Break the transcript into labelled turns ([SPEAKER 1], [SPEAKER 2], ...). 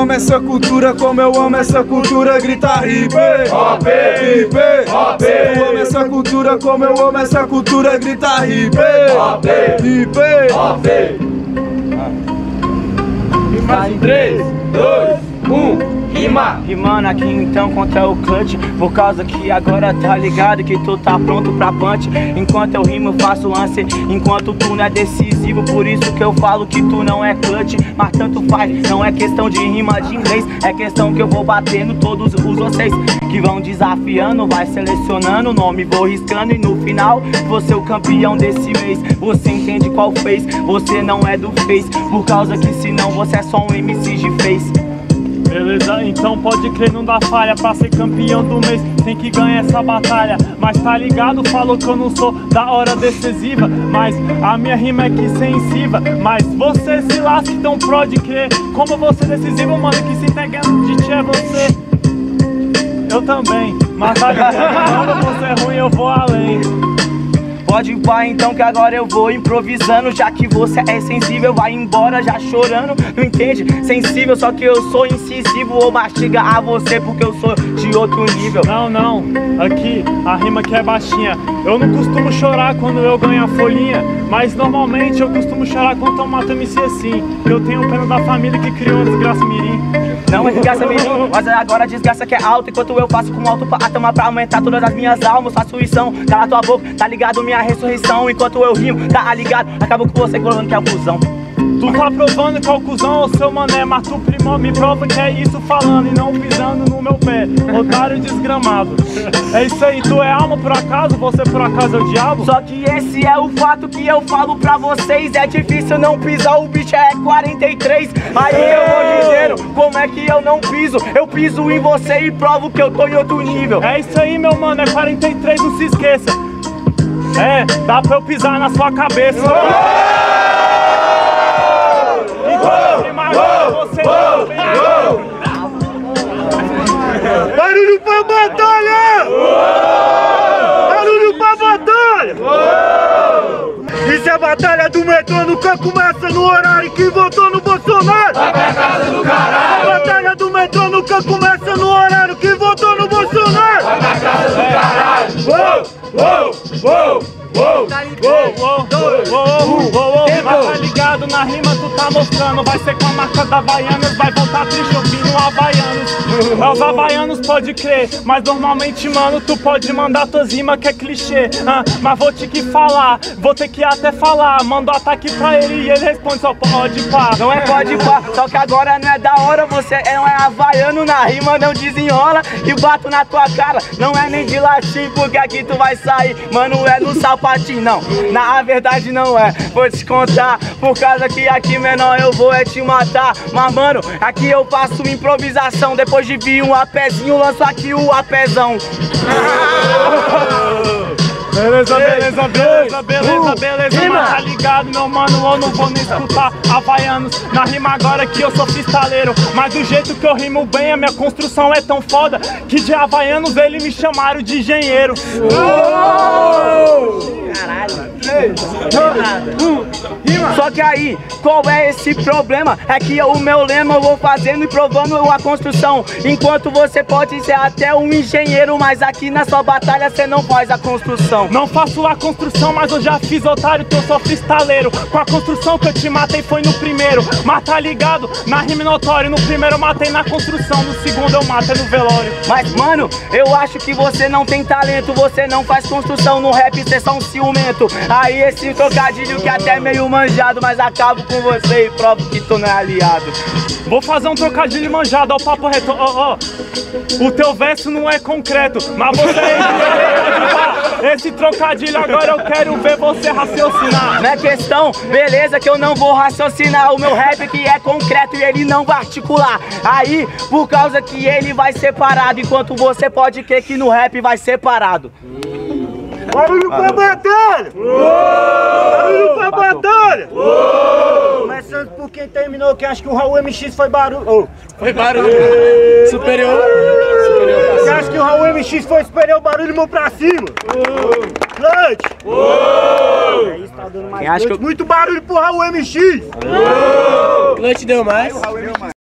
[SPEAKER 1] amo essa cultura, como eu amo essa cultura, grita hip hop, hip hop. Eu amo essa cultura, como eu amo essa cultura, grita hip hop, hip hop.
[SPEAKER 2] Mais em 3, 2, 1. Rima!
[SPEAKER 3] Rimando aqui então contra o clutch, por causa que agora tá ligado que tu tá pronto pra punch. Enquanto eu rimo faço lance, enquanto tu não é decisivo. Por isso que eu falo que tu não é clutch, mas tanto faz. Não é questão de rima de inglês, é questão que eu vou batendo todos os vocês que vão desafiando, vai selecionando o nome, vou riscando. E no final, você é o campeão desse mês. Você entende qual fez, você não é do Face, por causa que senão você é só um MC de Face.
[SPEAKER 2] Beleza, então pode crer, não dá falha. Pra ser campeão do mês tem que ganhar essa batalha. Mas tá ligado, falou que eu não sou da hora decisiva, mas a minha rima é que sensível. Mas você se lasca, então pode crer. Como eu vou ser decisivo, mano, que se entregando de ti é você. Eu também, mas tá ligado, quando você é ruim eu vou além.
[SPEAKER 3] Pode ir pá, então que agora eu vou improvisando. Já que você é sensível, vai embora já chorando. Não entende? Sensível, só que eu sou incisivo. Vou mastigar a você porque eu sou de outro nível.
[SPEAKER 2] Não, não, aqui a rima que é baixinha. Eu não costumo chorar quando eu ganho a folhinha, mas normalmente eu costumo chorar quando eu mato MC assim. Eu tenho pena da família que criou a desgraça mirim.
[SPEAKER 3] Não é desgraça mirim, mas agora a desgraça que é alta. Enquanto eu faço com alto pra tomar pra aumentar todas as minhas almas. Faço isso, cala tua boca, tá ligado minha ressurreição. Enquanto eu rimo, tá ligado, acabo com você falando que é o cuzão.
[SPEAKER 2] Tu tá provando que é o cuzão, ô seu mané, mas tu primo me prova que é isso falando e não pisando no meu pé, otário desgramado. É isso aí, tu é alma por acaso, você por acaso é o diabo?
[SPEAKER 3] Só que esse é o fato que eu falo pra vocês. É difícil não pisar, o bicho é 43. Aí eu vou dizendo, como é que eu não piso? Eu piso em você e provo que eu tô em outro nível.
[SPEAKER 2] É isso aí, meu mano, é 43, não se esqueça. É, dá pra eu pisar na sua cabeça.
[SPEAKER 1] Barulho pra batalha! Barulho pra batalha! Isso é batalha do metrô, nunca começa no horário que votou no Bolsonaro!
[SPEAKER 4] Vai pra casa do caralho!
[SPEAKER 1] A batalha do metrô nunca começa no horário que votou no Bolsonaro!
[SPEAKER 4] Vai pra casa do caralho!
[SPEAKER 2] Mas tá ligado, na rima tu tá mostrando. Vai ser com a marca da Havaianas, vai voltar triste ouvindo Havaianos. É os Havaianos, pode crer, mas normalmente, mano, tu pode mandar tuas rimas que é clichê, mas vou te que falar, vou ter que até falar. Mando ataque pra ele e ele responde só pode pá.
[SPEAKER 3] Não é pode pá, só que agora não é da hora. Você não é havaiano, na rima não desenrola e bato na tua cara. Não é nem de latim, porque aqui tu vai sair, mano, é no sapatinho. Não, na verdade não é, vou te contar, por causa que aqui menor eu vou é te matar. Mas mano, aqui eu faço improvisação, depois de vir um apézinho, lanço aqui o apézão.
[SPEAKER 2] Beleza, mas tá ligado, meu mano, eu não vou nem escutar Havaianos na rima agora que eu sou freestaleiro. Mas do jeito que eu rimo bem, a minha construção é tão foda que de Havaianos eles me chamaram de engenheiro.
[SPEAKER 3] Caralho. Só que aí, qual é esse problema? É que o meu lema eu vou fazendo e provando a construção. Enquanto você pode ser até um engenheiro, mas aqui na sua batalha você não faz a construção.
[SPEAKER 2] Não faço a construção, mas eu já fiz, otário, que eu sou freestaleiro. Com a construção que eu te matei foi no primeiro. Mas tá ligado, na rima notório. No primeiro eu matei na construção, no segundo eu matei no velório.
[SPEAKER 3] Mas mano, eu acho que você não tem talento. Você não faz construção, no rap você é só um ciumento. Aí esse trocadilho que até é meio manjado, mas acabo com você e provo que tu não é aliado.
[SPEAKER 2] Vou fazer um trocadilho manjado, ao papo reto. O teu verso não é concreto, mas você é esse trocadilho agora eu quero ver você raciocinar.
[SPEAKER 3] Não é questão, beleza, que eu não vou raciocinar. O meu rap que é concreto e ele não vai articular. Aí, por causa que ele vai separado, enquanto você pode crer que no rap vai separado.
[SPEAKER 1] Barulho pra batalha! Barulho pra batalha! Começando por quem terminou, que acho que o Raul MX foi barulho.
[SPEAKER 4] Foi barulho. Superior.
[SPEAKER 1] Você acha que o Raul MX foi superior, barulho, mão pra cima? Clutch! É isso, tá dando mais clutch. Muito barulho pro Raul MX!
[SPEAKER 4] Clutch deu mais.